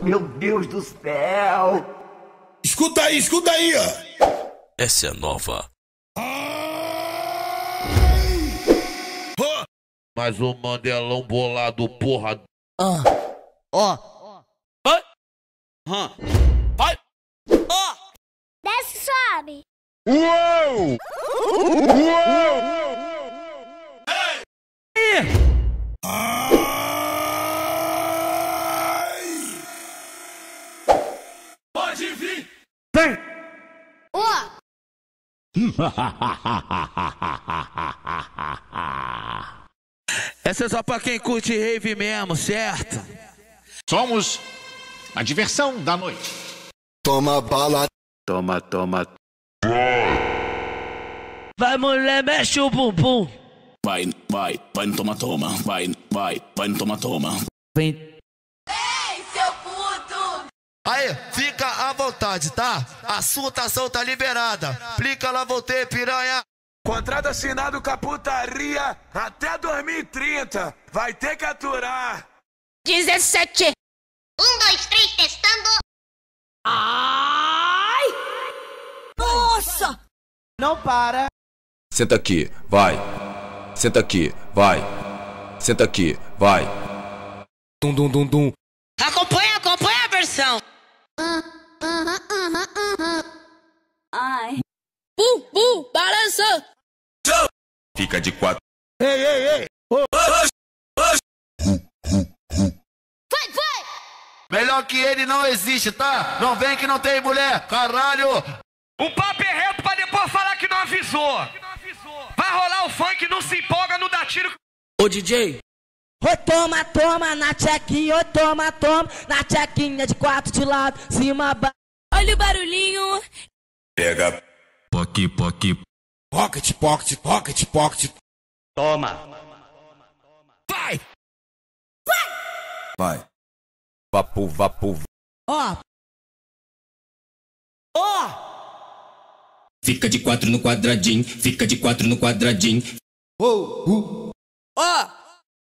Meu Deus do céu! Escuta aí, ó. Essa é nova. Mas o Mandelão bolado, porra. Vai! Vai! Desce, sobe. Uou! Pode vir! Vem! Ó. Essa é só pra quem curte rave mesmo, certo? Somos a diversão da noite. Toma bala. Toma. Vai, mulher, mexe o bumbum. Vai no toma. Vai no toma. Vem. Aí, fica à vontade, tá? A sua tação tá liberada. Plica lá, voltei, piranha. Contrato assinado com a putaria até 2030. Vai ter que aturar. 17. 1, 2, 3, testando. Ai! Nossa! Não para. Senta aqui, vai. Senta aqui, vai. Senta aqui, vai. Dum. Acompanha a versão. Ai. Balança. Fica de quatro. Ei. Vai! Melhor que ele não existe, tá? Não vem que não tem mulher, caralho. O papo é reto pra depois falar que não avisou. Vai rolar o funk, não se empolga, não dá tiro. Ô, DJ. Oi, toma, na tchequinha. Oi, toma, na tchequinha de 4 de lado, cima, baixo. Olha o barulhinho. Pega. Pocket. Toma! Vai. Vapo. Ó. Fica de 4 no quadradinho. Ó.